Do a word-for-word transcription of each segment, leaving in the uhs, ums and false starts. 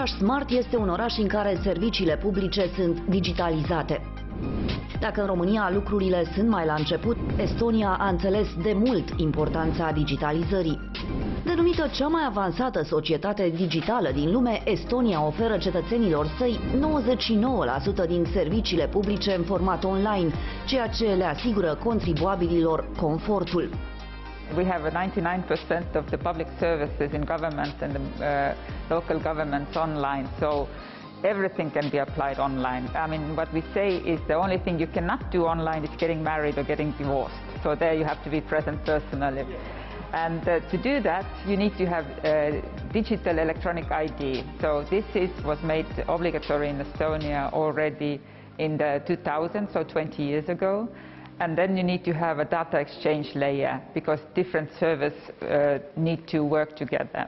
oraș smart este un oraș în care serviciile publice sunt digitalizate. Dacă în România lucrurile sunt mai la început, Estonia a înțeles de mult importanța digitalizării. Denumită cea mai avansată societate digitală din lume, Estonia oferă cetățenilor săi nouăzeci și nouă la sută din serviciile publice în format online, ceea ce le asigură contribuabililor confortul. We have ninety-nine percent of the public services in government and the uh, local governments online, so everything can be applied online. I mean, what we say is the only thing you cannot do online is getting married or getting divorced. So there you have to be present personally. And uh, to do that, you need to have uh, digital electronic I D. So this is, was made obligatory in Estonia already in the two thousand, so twenty years ago. And then you need to have a data exchange layer because different servers uh, need to work together.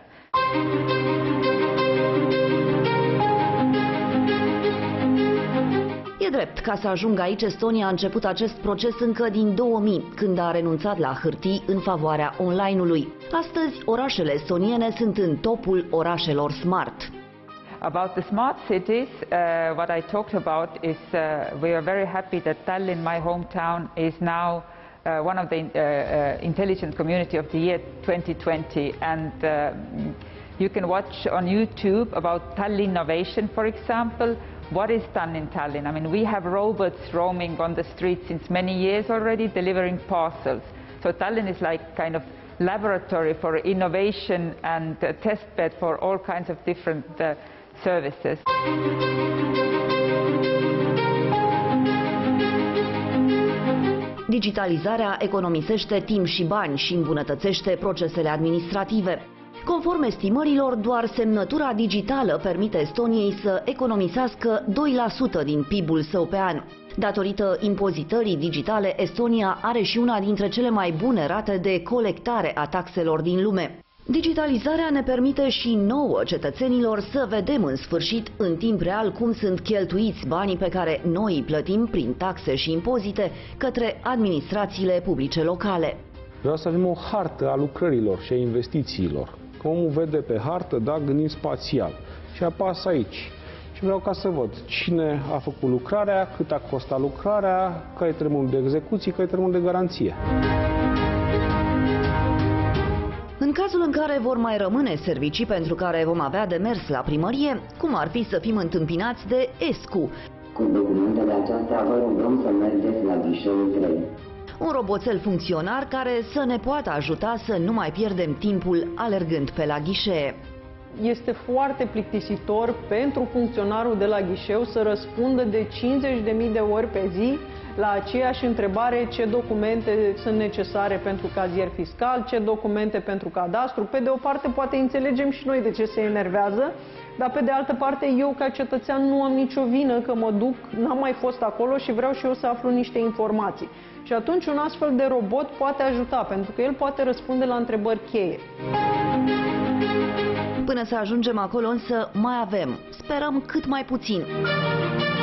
E drept, ca să ajungă aici, Estonia a început acest proces încă din două mii, când a renunțat la hârtii în favoarea online-ului. Astăzi, orașele estoniene sunt în topul orașelor smart. About the smart cities, uh, what I talked about is uh, we are very happy that Tallinn, my hometown, is now uh, one of the uh, uh, Intelligent Community of the Year twenty twenty, and uh, you can watch on YouTube about Tallinn innovation, for example. What is done in Tallinn? I mean, we have robots roaming on the streets since many years already, delivering parcels. So Tallinn is like kind of laboratory for innovation and a test bed for all kinds of different uh, services. Digitalizarea economisește timp și bani și îmbunătățește procesele administrative. Conform estimărilor, doar semnătura digitală permite Estoniei să economisească doi la sută din P I B-ul său pe an. Datorită impozitării digitale, Estonia are și una dintre cele mai bune rate de colectare a taxelor din lume. Digitalizarea ne permite și nouă, cetățenilor, să vedem în sfârșit în timp real cum sunt cheltuiți banii pe care noi îi plătim prin taxe și impozite către administrațiile publice locale. Vreau să avem o hartă a lucrărilor și a investițiilor. Că omul vede pe hartă, da, gândind spațial. Și apasă aici. Și vreau ca să văd cine a făcut lucrarea, cât a costat lucrarea, care e termenul de execuție, care e termenul de garanție. În cazul în care vor mai rămâne servicii pentru care vom avea de mers la primărie, cum ar fi să fim întâmpinați de ESCU? Cu documentele acestea vă rugăm să mergeți la ghișeul trei. Un roboțel funcționar care să ne poată ajuta să nu mai pierdem timpul alergând pe la ghișee. Este foarte plictisitor pentru funcționarul de la ghișeu să răspundă de cincizeci de mii de ori pe zi la aceeași întrebare: ce documente sunt necesare pentru cazier fiscal, ce documente pentru cadastru. Pe de o parte poate înțelegem și noi de ce se enervează, dar pe de altă parte eu ca cetățean nu am nicio vină că mă duc, n-am mai fost acolo și vreau și eu să aflu niște informații. Și atunci un astfel de robot poate ajuta, pentru că el poate răspunde la întrebări cheie. Până să ajungem acolo însă mai avem, sperăm cât mai puțin.